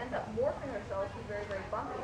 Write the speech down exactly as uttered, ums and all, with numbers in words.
ends up morphing herself. She's very, very bumpy.